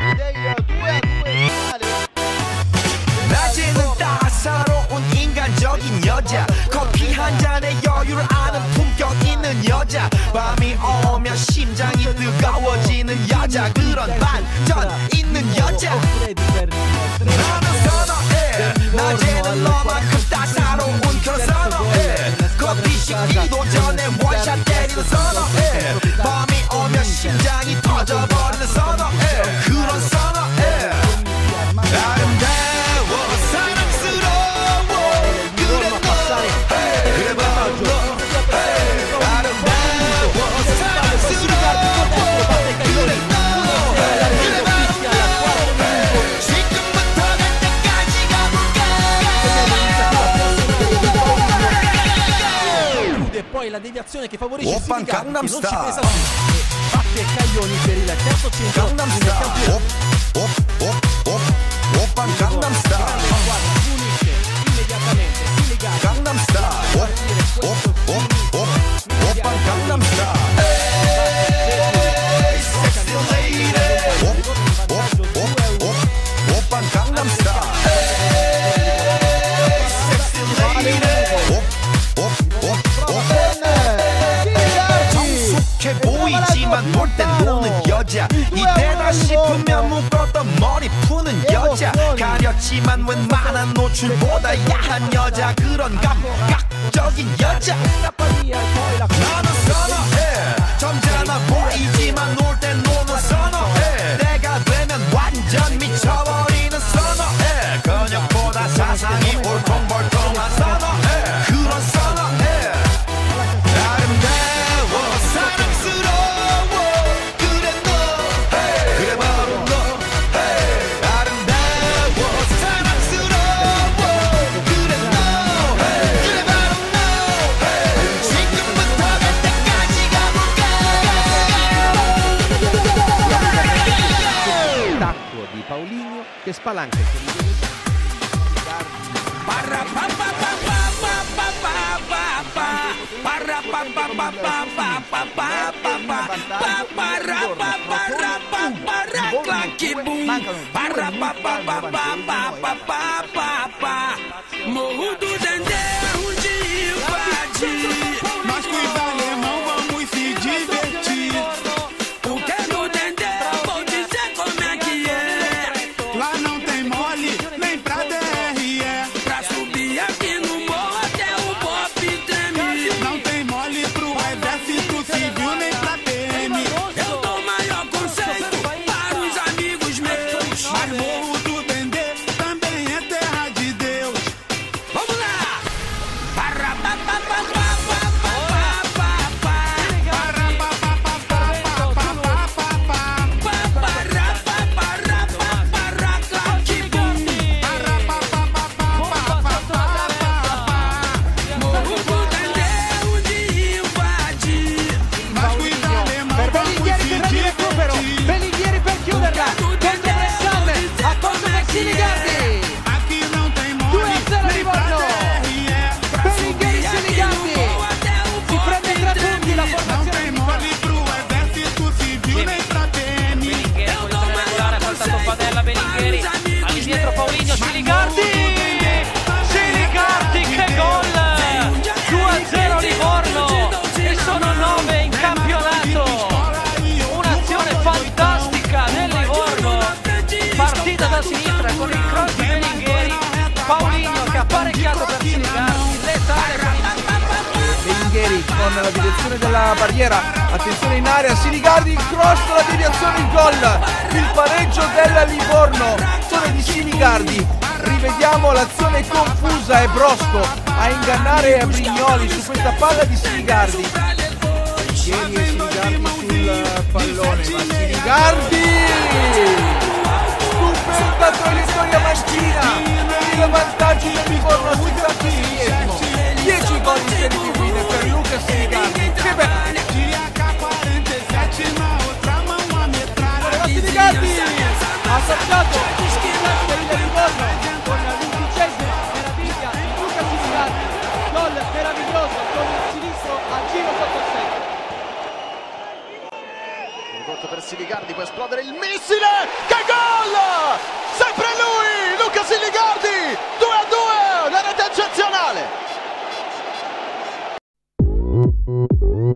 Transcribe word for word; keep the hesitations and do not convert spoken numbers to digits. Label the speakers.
Speaker 1: 낮에는 따사로운 인간적인 여자, 커피 한 잔에 여유를 아는 품격 있는 여자, 밤이 오면 심장이 뜨거워지는 여자, 그런 반전 있는 여자. 나는 선호해, 낮에는 너만큼 따사로운 그런 선호해, 커피 식기도 전에 원샷 때리는 선호해, 밤이 오면 심장이 터져버리는 선호해, 그런 선호해. 아름다워 사랑스러워 그래 너 그래 바로 너 아름다워 사랑스러워 그래 너 그래 바로 너 지금부터 갈 때까지 가볼까.
Speaker 2: E poi la deviazione che favorisce il
Speaker 1: Oppan Gangnam
Speaker 2: non ci
Speaker 1: Style.
Speaker 2: pensa più. Batte Caglioni per il terzo centro
Speaker 1: Gangnam
Speaker 2: nel
Speaker 1: Style.
Speaker 2: campionato.
Speaker 1: Op, op, op, Oppan Gangnam Style.
Speaker 2: Unisce immediatamente i legati.
Speaker 1: Gangnam Style. Op, op, op, op, Oppan Gangnam Style. Hey, sexy lady. Op, op, op, op, Oppan Gangnam Style. Hey, sexy lady. Op, op, op, op. 정숙해 보이지만 놀 땐 노는 여자, 이때다 싶으면 묶었던 머리 푸는 여자, 가렸지만 웬만한 노출보다 야한 여자, 그런 감각적인 여자. 나는 선호해, 점잖아 보이지만 놀 땐 노는 선호해, 내가 되면 완전 미쳐버리는 선호해, 근육보다 사상이 울퉁불퉁한 선호해, 그런 선호해. 아름다워 사랑스러워 그래 너 그래 바로 너 아름다워 사랑스러워 그래 너 그래 바로 너 지금부터 갈 때까지 가볼까.
Speaker 2: Tacco di Paulinho che spalanca il
Speaker 1: Morro do Dendê onde invadir,
Speaker 3: Nós com os alemão vamos se divertir.
Speaker 1: porque no Dendê vou dizer como é que é.
Speaker 3: Lá não tem mole, nem pra D R E.
Speaker 1: Pra subir aqui no morro até o pop treme.
Speaker 3: Não tem mole pro exército civil, nem pra P M.
Speaker 1: Eu dou maior conceito para os amigos meus.
Speaker 3: Mas Morro do Dendê também é terra de Deus.
Speaker 1: Vamos lá! Para pa pa pa pa pa pa pa pa
Speaker 3: Para pa pa pa pa pa pa pa pa.
Speaker 1: para pa para pa para claque bum.
Speaker 3: Para pa pa pa pa pa pa pa pa.
Speaker 1: Morro do Dendê onde invadir.
Speaker 3: Nós com os alemão
Speaker 2: per
Speaker 3: vamos
Speaker 2: Bellingheri
Speaker 3: se
Speaker 2: che prende il recupero,
Speaker 3: divertir.
Speaker 2: Bellingheri per chiuderla, contro Bressan, accordo per Sinigardi,
Speaker 3: Aqui não tem
Speaker 2: due
Speaker 3: mole,
Speaker 2: a zero
Speaker 3: nem pra
Speaker 2: Livorno,
Speaker 3: D R E.
Speaker 2: Bellingheri Sinigardi, si prende tre punti la
Speaker 3: Não
Speaker 2: formazione
Speaker 3: tem
Speaker 2: di
Speaker 3: mole pro exército civil, nem pra P M.
Speaker 4: Padella, Bellingheri, all'indietro Paulinho, Sinigardi, Sinigardi che gol, due a zero Livorno e sono nove in campionato, un'azione fantastica del Livorno, partita da sinistra con il cross di Bellingheri, Paulinho che ha pareggiato per Sinigardi, letale con il
Speaker 2: Bellingheri con la direzione della barriera, attenzione in area, Sinigardi, il cross, la deviazione, il gol, il pareggio della Livorno, azione di Sinigardi, rivediamo l'azione confusa e Brosco a ingannare Brignoli su questa palla di Sinigardi, Bellingheri e Sinigardi sul pallone, ma Sinigardi, stupenda traiettoria mancina, il vantaggio del Livorno al settantasettesimo, dieci gol in serie di fine per Luca Sinigardi, che bello!
Speaker 3: De A K quarenta e sete na outra mão a metralha.
Speaker 2: Sinigardi ha saltato per il Livorno con l'undicesima meraviglia di Luca Sinigardi, gol meraviglioso con il sinistro a giro sotto il segno.
Speaker 5: Un colpo per Sinigardi, può esplodere il missile, che gol! Livorno.